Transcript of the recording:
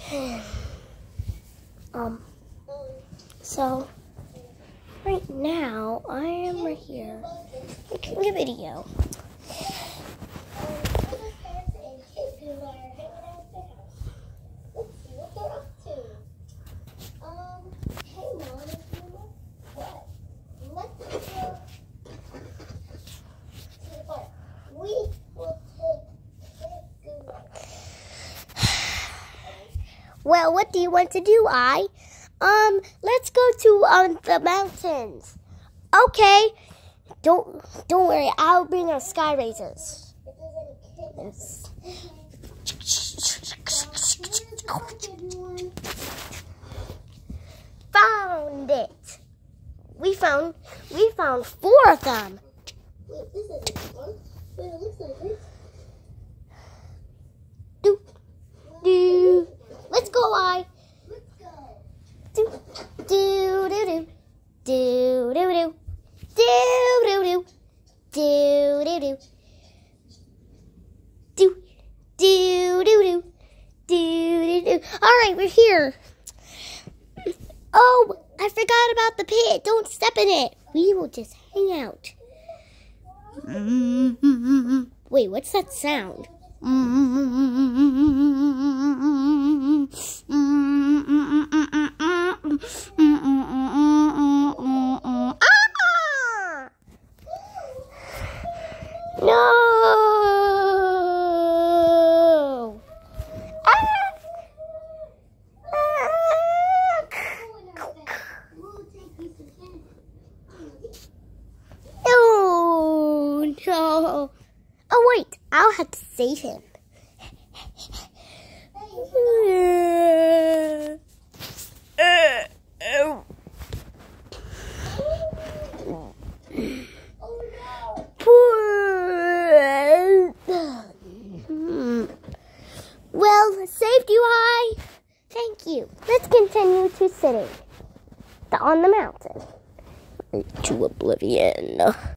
So right now I am right here making a video. Well, what do you want to do, let's go to the mountains. Okay. Don't worry, I'll bring our sky razors. Found it. We found 4 of them. Wait, this isn't one. Wait, it looks like this. Let's go, Let's go. Alright, we're here. Oh, I forgot about the pit. Don't step in it. We will just hang out. Wait, what's that sound? No! Oh, no. Oh, wait. I'll have to save him. Well, saved you, I. Thank you. Let's continue to sitting on the mountain. To oblivion.